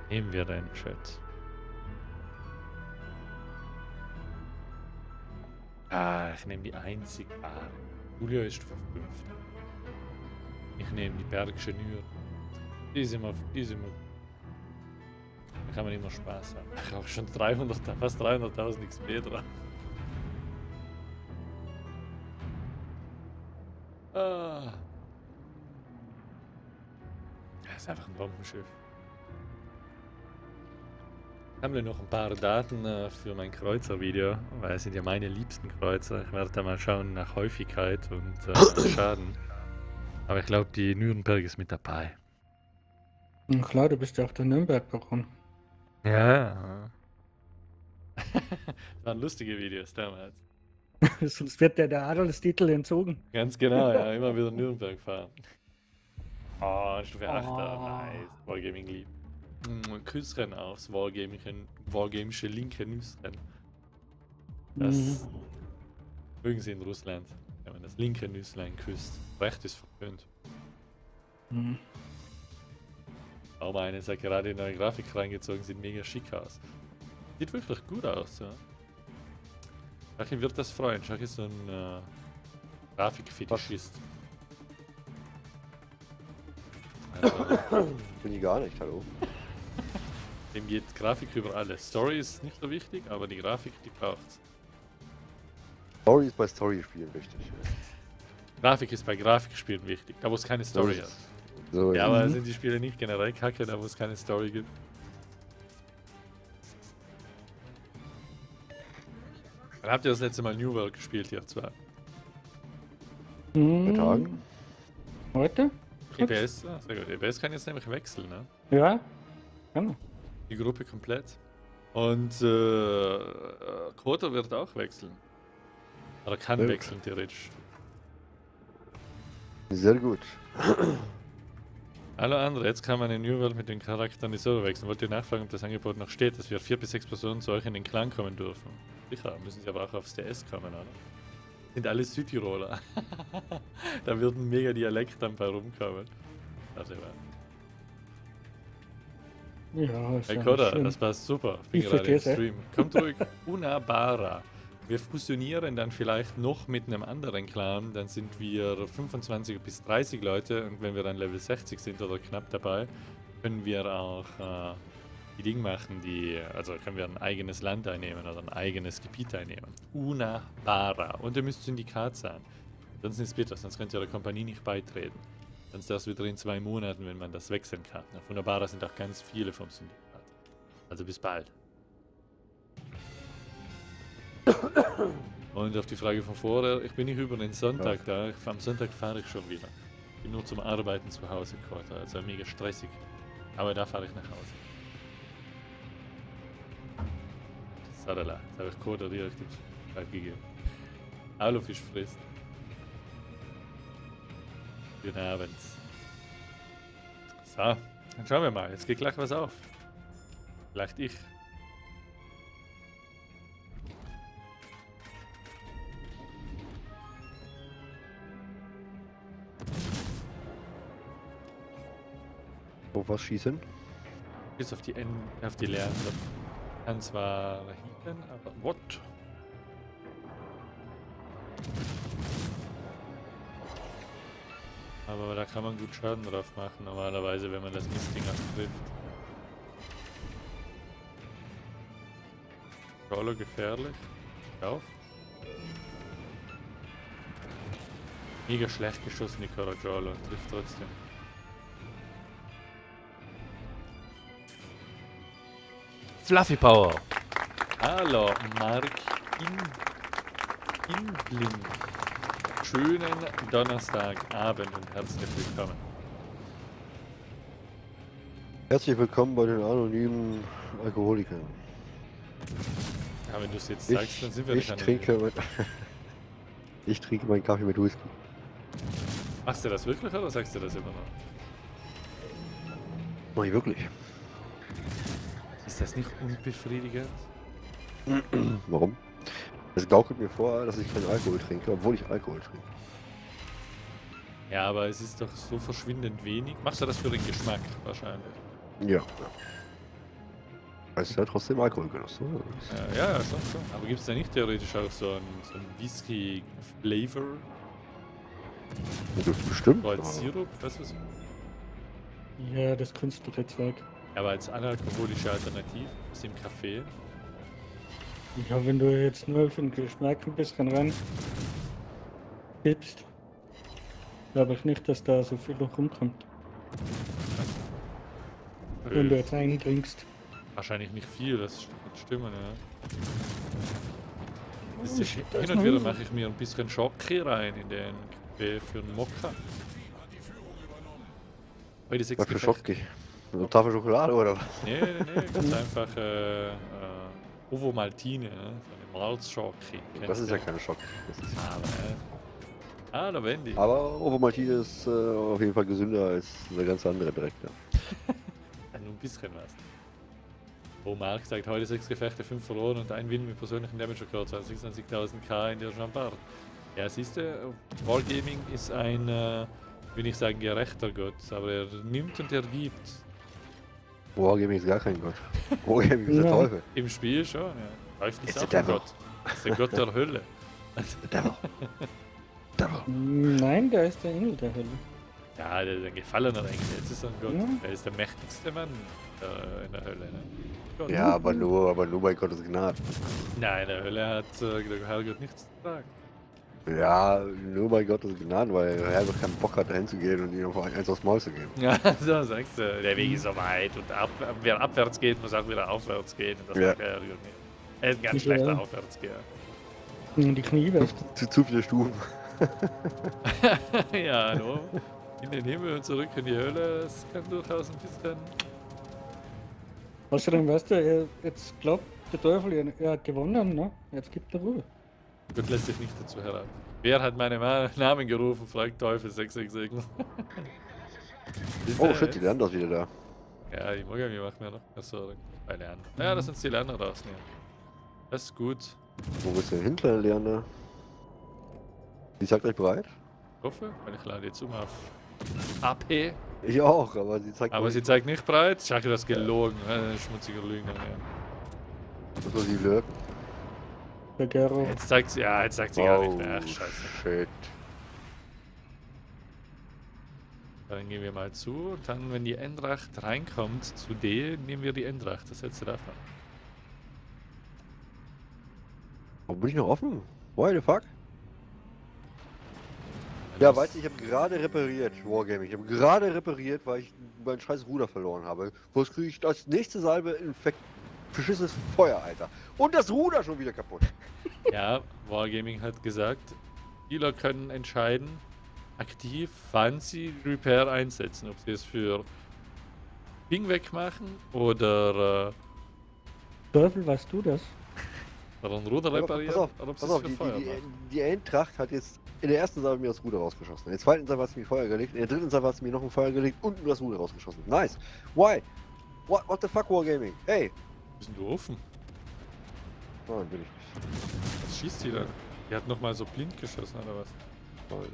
Nehmen wir den Chat. Ich nehme die einzigbare. Julia ist verfünft. Ich nehme die Bergische Nür. Die sind immer. Da kann man immer Spaß haben. Ich habe schon 300, fast 300.000 XP dran. Das ist einfach ein Bombenschiff. Ich habe noch ein paar Daten für mein Kreuzer-Video, weil es sind ja meine liebsten Kreuzer. Ich werde da mal schauen nach Häufigkeit und Schaden. Aber ich glaube, die Nürnberg ist mit dabei. Na klar, du bist ja auch der Nürnberg-Baron. Ja. Das waren lustige Videos damals. Sonst wird der Adelstitel entzogen. Ganz genau, ja. Immer wieder Nürnberg fahren. Oh, Stufe 8, nice. Wargaming lieb. Küssrennen aufs Wargamische linke Nüssrennen. Das mögen sie in Russland, wenn man das linke Nüsslein küsst. Recht ist verpönt. Aber eine ist ja gerade in neue Grafik reingezogen, sieht mega schick aus. Sieht wirklich gut aus, ja. Schacki wird das freuen. Schacki ist so ein Grafikfetischist. Also, bin ich gar nicht, hallo. Dem geht Grafik über alles. Story ist nicht so wichtig, aber die Grafik, die braucht's. Story ist bei Story-Spielen wichtig. Grafik ist bei Grafikspielen wichtig, da wo es keine Story hat. So, Ja, aber sind die Spiele nicht generell kacke, da wo es keine Story gibt? Wann habt ihr das letzte Mal New World gespielt, ihr zwei? Bei Tagen? Heute? EBS? Ah, sehr gut. EBS kann jetzt nämlich wechseln, ne? Ja, genau. Die Gruppe komplett. Und Koto wird auch wechseln. Oder kann Ja. wechseln, theoretisch. Sehr gut. Hallo andere, jetzt kann man in New World mit den Charakteren die Server wechseln. Wollt ihr nachfragen, ob das Angebot noch steht, dass wir 4 bis 6 Personen zu euch in den Clan kommen dürfen? Sicher, müssen sie aber auch aufs DS kommen, oder? Sind alle Südtiroler. Da wird ein mega Dialekt dann bei rumkommen. Also, Ja, ist hey ja Koda, schön. das passt super. Bin Ich gerade im versteh's, Stream. Kommt ruhig. Unabara. Wir fusionieren dann vielleicht noch mit einem anderen Clan. Dann sind wir 25 bis 30 Leute. Und wenn wir dann Level 60 sind oder knapp dabei, können wir auch die Dinge machen, also können wir ein eigenes Land einnehmen oder ein eigenes Gebiet einnehmen. Unabara. Und ihr müsst Syndikat sein. Sonst ist es bitter, sonst könnt ihr der Kompanie nicht beitreten. Dann ist das wieder in 2 Monaten, wenn man das wechseln kann. Auf Unabara sind auch ganz viele vom Syndikat. Also bis bald. Und auf die Frage von vorher, ich bin nicht über den Sonntag da. Am Sonntag fahre ich schon wieder. Ich bin nur zum Arbeiten zu Hause gekommen, also mega stressig. Aber da fahre ich nach Hause. Sadala, jetzt habe ich Code direkt im Bescheid gegeben. Alufisch frisst. Guten Abend. So, dann schauen wir mal. Jetzt geht gleich was auf. Vielleicht ich. Auf was schießen? Bis auf die Lernen. Kann zwar hieben, aber what? Aber da kann man gut Schaden drauf machen, normalerweise, wenn man das Mistding trifft. Jolo gefährlich. Auf. Mega schlecht geschossen, die Corajolo. Trifft trotzdem. Fluffy Power. Hallo, Mark Inblin. Schönen Donnerstagabend und herzlich willkommen. Herzlich willkommen bei den anonymen Alkoholikern. Ja, wenn du es jetzt sagst, dann sind wir ich nicht trinke, ich trinke meinen Kaffee mit Whisky. Machst du das wirklich oder sagst du das immer noch? Mach ich wirklich. Ist das nicht unbefriedigend? Warum? Es gaukelt mir vor, dass ich keinen Alkohol trinke, obwohl ich Alkohol trinke. Ja, aber es ist doch so verschwindend wenig. Machst du das für den Geschmack wahrscheinlich? Ja. Heißt ja trotzdem Alkoholgenuss, oder? Ja, schon. Aber gibt es da nicht theoretisch auch so ein Whisky-Flavor? Das ist bestimmt. So als Sirup? Weißt du was? Ja, das künstliche Zeug. Aber als analkoholische Alternative aus dem Kaffee. Ja, wenn du jetzt nur für den Geschmack ein bisschen rein gibst, glaube ich nicht, dass da so viel noch rumkommt. Wenn du jetzt einen trinkst. Wahrscheinlich nicht viel, das wird stimmen, ja. Das Oh, ist, shit, da hin ist und noch wieder Hilfe. mache ich mir ein bisschen Schoki rein in den Kaffee für einen Mokka. Heute sechs Was für Gefechte. Schoki? Eine Tafel Schokolade oder was? Nee, ganz einfach Ovo Maltine, ne? So eine Malzschoki. Das ist ja keine Schoki. Das ist Da Wendy. aber Ovo Maltine ist auf jeden Fall gesünder als der ganze andere Dreck. Ja. Ja, nur ein bisschen was. Oh, Mark sagt, heute 6 Gefechte, 5 verloren und ein Win mit persönlichen Damage Record, 26.000 K in der Jean-Bart. Ja, siehst du, Wargaming ist ein, will ich sagen, gerechter Gott, aber er nimmt und er gibt. Wargaming ist gar kein Gott. Wargaming ist der Ja. Teufel. Im Spiel schon, ja. Teufel ist It's auch the ein devil. Gott. Das ist der Gott der Hölle. The devil. Devil. Nein, der ist der Engel der Hölle. Ja, der ist ein gefallener Engel, jetzt ist er ein Gott. Ja. Er ist der mächtigste Mann in der Hölle. Ne? Gott. Ja, aber nur bei Gottes Gnade. Nein, in der Hölle hat der Herrgott nichts zu sagen. Ja, nur bei Gottes Gnade, weil der Herr keinen Bock hat, dahin zu gehen und ihm einfach eins aufs Maul zu geben. Ja, so sagst du. Der Weg ist so weit und wer abwärts geht, muss auch wieder aufwärts gehen. Und das Ja. mag der Herrgott nicht. Er ist ein ganz Ja. schlechter Aufwärtsgeher. Und die Knie weg. Zu viele Stufen. Ja, hallo. In den Himmel und zurück in die Hölle, das kann durchaus ein bisschen. Außerdem, weißt du, jetzt glaubt der Teufel, er hat gewonnen, ne? Jetzt gibt er Ruhe. Gott lässt sich nicht dazu heran. Wer hat meinen Namen gerufen? Fragt Teufel 666. Oh shit, die Leander ist wieder da. Ja, die Mogami macht mir noch mehr Sorgen. Bei Leander. Ja, lass uns die Leander rausnehmen. Das ist gut. Wo bist du denn hin, kleine Leander? Die sagt euch bereit? Ich hoffe, weil ich lade jetzt um auf AP. Ich auch, aber sie zeigt Aber euch, sie zeigt nicht bereit. Ich habe das gelogen. Ein schmutziger Lügner. Ja. dass wir sie lurken. Der Gero. Jetzt zeigt sie, ja, jetzt sagt sie gar nicht mehr. Ach, scheiße. Shit. Dann gehen wir mal zu und dann, wenn die Endracht reinkommt zu D, nehmen wir die Endracht. Das setzt du davon. Warum bin ich noch offen? Why the fuck? Ja, weißt du, ich habe gerade repariert, Wargaming. Ich habe gerade repariert, weil ich mein scheiß Ruder verloren habe. Was kriege ich als nächste Salbe? Infekt. Verschissenes Feuer, Alter. Und das Ruder schon wieder kaputt. Ja, Wargaming hat gesagt, Spieler können entscheiden, aktiv, wann sie Repair einsetzen. Ob sie es für Ping wegmachen oder Teufel, weißt du das? ein Ruder Aber reparieren oder ob sie pass es auf, für Feuer machen. die Eintracht hat jetzt in der ersten Salbe mir das Ruder rausgeschossen. In der zweiten Salbe hat sie mir Feuer gelegt. In der dritten Salbe hat sie mir noch ein Feuer gelegt und mir das Ruder rausgeschossen. Nice. Why? What the fuck, Wargaming? Hey. Bist du offen? Nein, bin ich nicht. Was schießt die da? Die hat nochmal so blind geschossen oder was? Nein.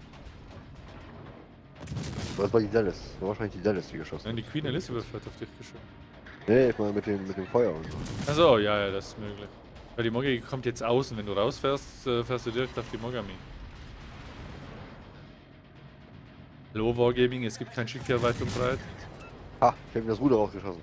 Das war die Dallas. Das war wahrscheinlich die Dallas, die geschossen Nein, die hat. Queen Elizabeth hat auf dich geschossen. Nee, ich meine mit dem Feuer und so. Achso, ja, das ist möglich. Weil die Mogami kommt jetzt außen. Wenn du rausfährst, fährst du direkt auf die Mogami. Hallo Wargaming, es gibt kein Schiff hier weit und breit. Ah, ich habe mir das Ruder rausgeschossen.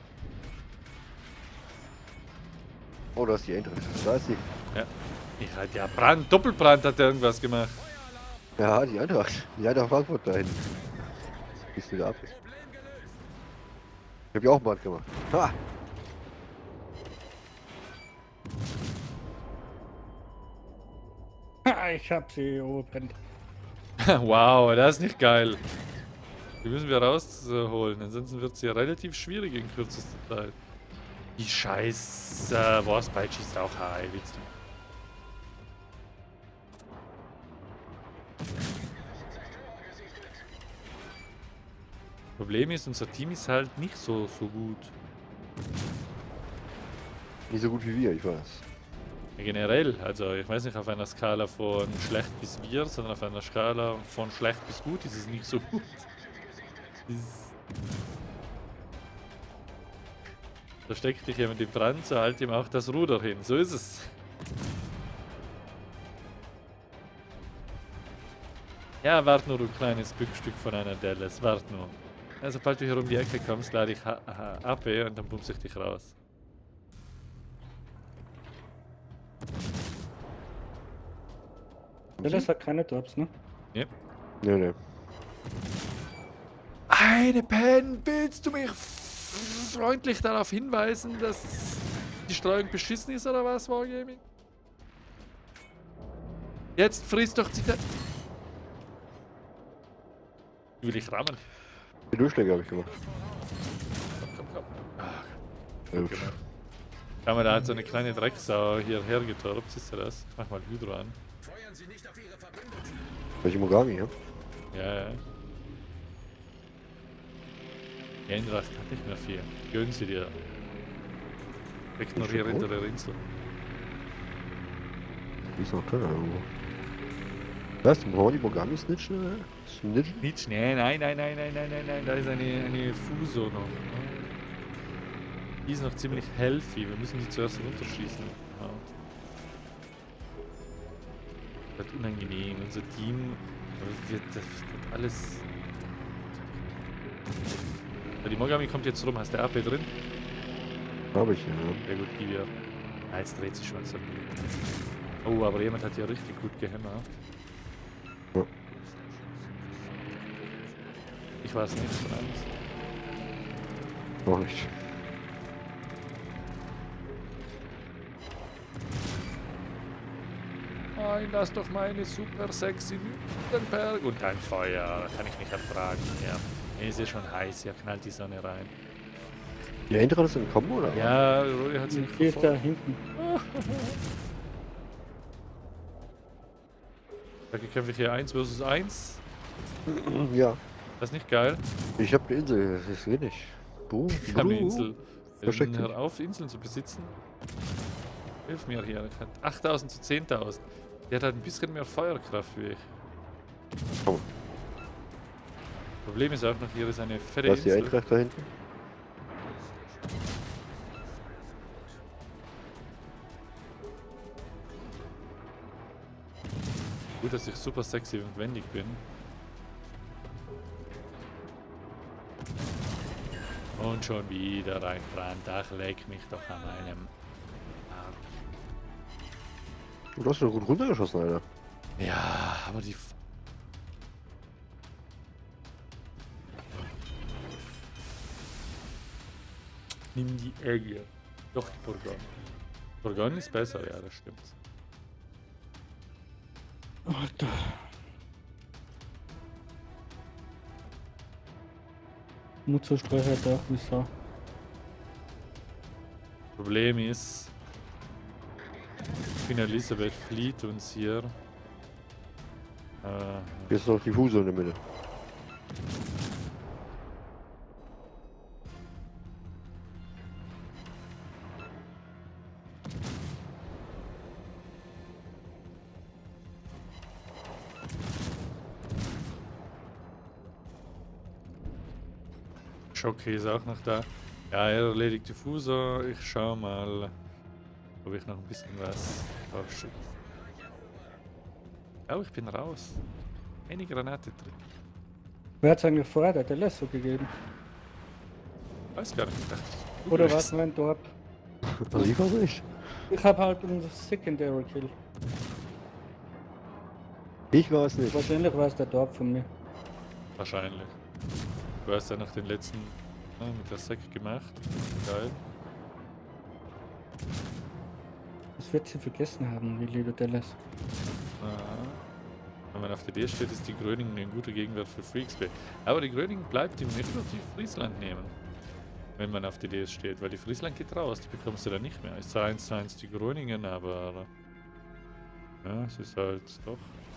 Oh, da ist die Eintracht. Da ist sie. Ja. Ich halt ja Brand, Doppelbrand hat der irgendwas gemacht. Ja, die Eintracht. Die Eintracht Frankfurt da hinten. Die ist wieder ab. Ich habe ja auch einen Brand gemacht. Ha! Ich hab sie erobert. Wow, das ist nicht geil. Die müssen wir rausholen, ansonsten wird es ja relativ schwierig in kürzester Zeit. Die scheiß Warspite schießt auch high, willst du? Problem ist, unser Team ist halt nicht so gut. Nicht so gut wie wir, ich weiß. Ja, generell, also ich weiß nicht, auf einer Skala von schlecht bis wir, sondern auf einer Skala von schlecht bis gut ist es nicht so gut. Da steckt dich jemand im Brand, so halt ihm auch das Ruder hin. So ist es. Ja, wart nur, du kleines Bückstück von einer Dallas. Wart nur. Ja, sobald du hier um die Ecke kommst, lade ich AP und dann bumse ich dich raus. Das hat keine Drops, ne? Ja. Nee, nee. Eine Pen, willst du mich freundlich darauf hinweisen, dass die Streuung beschissen ist oder was, Wargaming? Jetzt frisst doch die... Will ich rammen? Die Durchschläge habe ich gemacht. Komm. Ah, Ja, genau. Ja, aber da hat so eine kleine Drecksau hierher getorbt, siehst du das? Ich mach mal Hydro an. welche Mogami, ja? Ja. Die Eintracht hat nicht mehr viel. Gönnen sie dir. Steckt noch hier hinter der Insel. Die ist noch drin irgendwo. Was? Brauchen die Mogami snitchen? Snitchen? Nicht schnell, nein. Da ist eine Fuso noch. Die ist noch ziemlich healthy. Wir müssen die zuerst runterschießen. Ja. Das wird unangenehm. Unser Team das wird alles. Ja, die Mogami kommt jetzt rum. Hast du AP drin? Habe ich, ja. Ja gut, gib ihr. Ah, jetzt dreht sich schon so. Oh, aber jemand hat ja richtig gut gehämmert. Ja. Ich weiß nicht, Franz. Noch nicht. Nein, lass doch meine super sexy Nürnberg. Und ein Feuer, kann ich nicht ertragen. Ja, es ist schon heiß, hier knallt die Sonne rein. Die Eintracht ist entkommen, oder? Ja, Rory hat sie nicht Die ist da verfolgt. hinten. Da kämpfe ich hier 1 versus 1. Ja. Das ist nicht geil. Ich habe die Insel, das geht nicht. Ich habe eine Insel. Versteckt Hör auf, Inseln zu besitzen. Hilf mir hier. 8000 zu 10.000. Der hat halt ein bisschen mehr Feuerkraft wie ich. Oh. Problem ist auch noch, hier ist eine fette Da ist die Insel. Eintracht da hinten. Gut, dass ich super sexy und wendig bin. Und schon wieder ein Brand. Ach, leck mich doch an meinem Arm. Du hast doch gut runtergeschossen, Alter. Ja, aber die... Nimm die Egge. Doch, die Bourgogne. Bourgogne ist besser, ja, das stimmt. Alter. Mutterstreu hat auch wie Sau. Problem ist, Queen Elizabeth flieht uns hier. Hier ist noch die Fuso in der Mitte. Schocke ist auch noch da. Ja, er erledigt die Fuso. Ich schau mal, ob ich noch ein bisschen was rausschicke. Oh, ich bin raus. Eine Granate drin. Wer hat es eigentlich vorher der Dallas so gegeben? Weiß gar nicht. Ich dachte, du Oder bist- was mein Dorp? Also ich weiß nicht. Ich habe halt einen Secondary Kill. Ich weiß nicht. Wahrscheinlich war es der Dorp von mir. Wahrscheinlich. Du hast ja noch den letzten mit der Sack gemacht. Geil. Das wird sie vergessen haben, wie lieber Dallas. Aha. Wenn man auf der D steht, ist die Gröningen ein guter Gegenwert für Freaksby. Aber die Gröningen bleibt im Negativ Friesland nehmen. Wenn man auf die DS steht, weil die Friesland geht raus, die bekommst du dann nicht mehr. Ist zwar 1:1 die Gröningen, aber ja, es ist halt doch.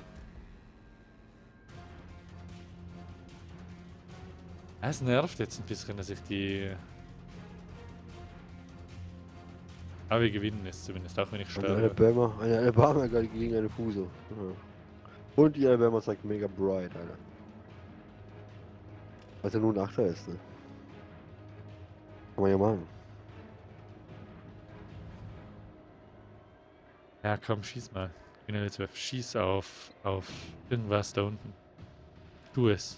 Es nervt jetzt ein bisschen, dass ich die. Aber wir gewinnen es zumindest, auch wenn ich Eine sterbe. Alabama gegen eine Fuso. Ja. Und die Alabama sagt mega bright, Alter. Was ja nur ein Achter ist, ne? Kann man ja machen. Ja, komm, schieß mal. Schieß auf irgendwas da unten. Tu es.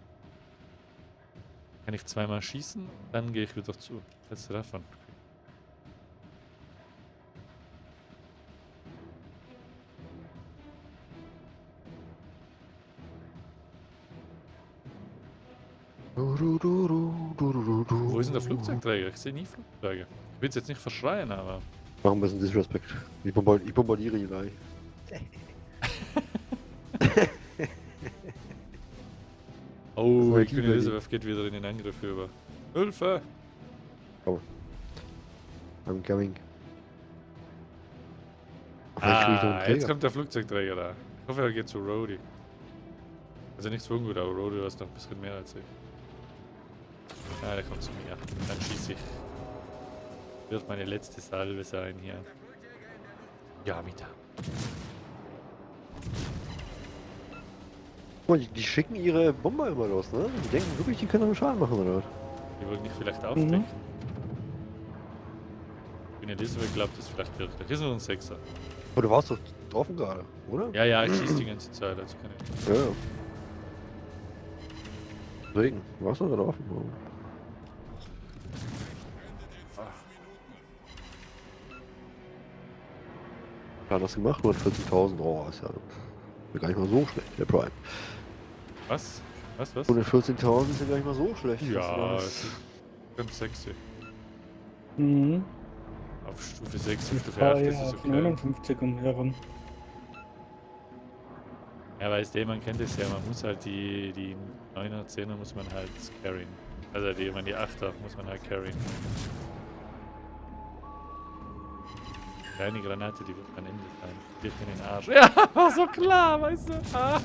Kann ich zweimal schießen, dann gehe ich wieder zu. Was ist davon? Wo ist denn der Flugzeugträger? Ich sehe nie Flugzeuge. Ich will es jetzt nicht verschreien, aber... Mach ein bisschen Disrespect. Ich bombardiere ihn gleich. Oh, Das die Queen Elizabeth geht wieder in den Angriff über. Hilfe! I'm coming. Vielleicht krieg ich noch einen Ah, Träger. jetzt kommt der Flugzeugträger da. Ich hoffe, er geht zu Rhodey. Also nicht so ungut, aber Rhodey, du hast noch ein bisschen mehr als ich. Ah, der kommt zu mir. Dann schieße ich. Wird meine letzte Salve sein hier. Ja, mit da. Guck mal, die schicken ihre Bomber immer los, ne? Die denken wirklich, die können einen Schaden machen, oder was? Die wollen mich vielleicht aufdecken. Queen Elizabeth glaubt es vielleicht wirklich. Ist nur ein Sechser. Oh, du warst doch getroffen gerade, oder? Ja, ja, ich schieße die ganze Zeit, also kann ich. Ja. Deswegen, warst du da drauf? Ja, das gemacht, 140.000. Oh, ist ja gar nicht mal so schlecht, der Prime. Was? Was? 114.000 ist ja gar nicht mal so schlecht. Ja, es ist ganz sexy. Mhm. Auf Stufe 6 und Mit Stufe 8 ist es auf okay. 59 und herum. Ja, weißt du, man kennt es ja, man muss halt die 9er, 10er muss man halt carryen. Also die 8er muss man halt carryen. Kleine Granate, die wird am Ende sein. Direkt in den Arsch. Ja, war so klar, weißt du.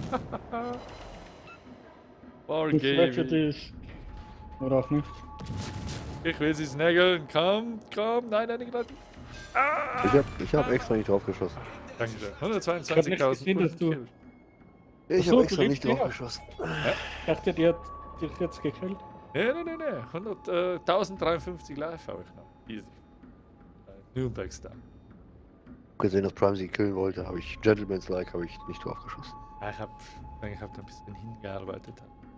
Ich wette Wargaming. dich. Oder auch nicht. Ich will sie snaggeln. Komm, komm. Nein, eine Granate. Ich hab extra nicht drauf geschossen. Danke schön. Ich hab nicht 122.000 gesehen, dass du- Kills. Ich Ach hab so, extra du nicht lebst drauf ja. geschossen. Ich dachte, die hat dich jetzt gekillt. Nee. 1053 live habe ich noch. Easy. Nürnberg Star. Gesehen, dass Prime sie killen wollte, habe ich Gentleman's Like habe ich nicht drauf geschossen. Ja, ich hab da ein bisschen hingearbeitet.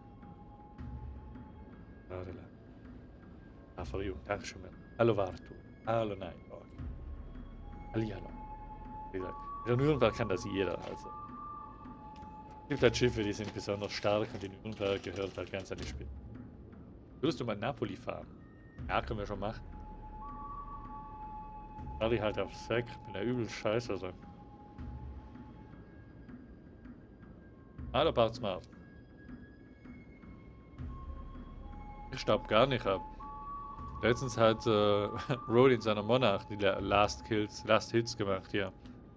For you. Dankeschön. Hallo Vartu. Hallo Nightwalk. Hallihallo. Wie gesagt, in Nürnberg kann das jeder. Also. Es gibt halt Schiffe, die sind besonders stark und in Nürnberg gehört halt ganz an die Spitze. Würdest du mal Napoli fahren? Ja, können wir schon machen. Fahr ich halt aufs Sack, bin ja übel scheiße. Also. Hallo Bartsmart. Ich staub gar nicht ab. Letztens hat Rhodey in seiner Monarch die Last Hits gemacht, ja.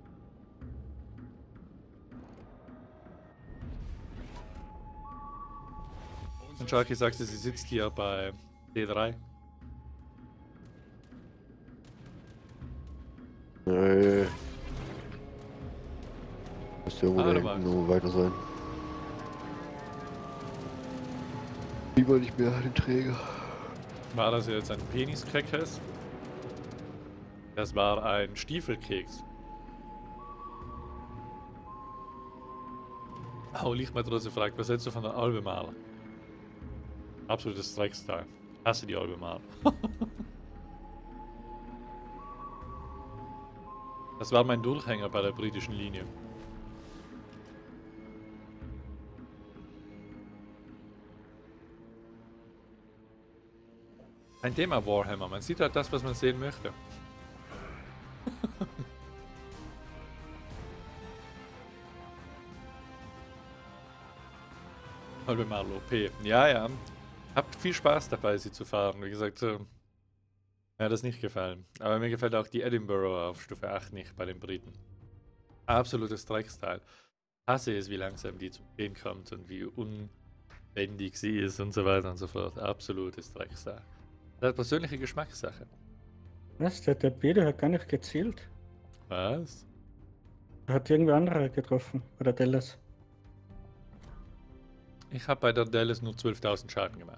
Und Sharky sagte, sie sitzt hier bei D3. Nee. Müsste irgendwo da Hallo, hinten Max. nur weiter sein. Lieber nicht mehr den Träger. War das jetzt ein Peniskeks? Das war ein Stiefelkeks. Oh, Lichtmatrose fragt, was hältst du von der Albemarle? Absolutes Drecksteil. Hasse die Albemarle. Das war mein Durchhänger bei der britischen Linie. Ein Thema Warhammer. Man sieht halt das, was man sehen möchte. Albemarle OP. Ja, ja. Habt viel Spaß dabei, sie zu fahren. Wie gesagt, mir hat das nicht gefallen. Aber mir gefällt auch die Edinburgh auf Stufe 8 nicht bei den Briten. Absolutes Drecksteil. Hasse es, wie langsam die zum Gehen kommt und wie unbändig sie ist und so weiter und so fort. Absolutes Drecksteil. Das ist persönliche Geschmackssache. Was? Der Peter hat gar nicht gezielt. Was? Er hat irgendwie andere getroffen. Oder Dallas. Ich habe bei der Dallas nur 12.000 Schaden gemacht.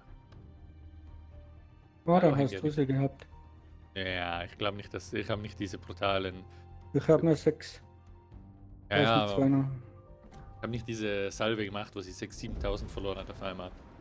Oh, dann Aber hast du sie gehabt. Ja, ich glaube nicht, dass ich habe nicht diese brutalen Ich habe nur 6. Ja, ja, Zwei aber noch. ich habe nicht diese Salve gemacht, wo sie 6.000, 7.000 verloren hat auf einmal.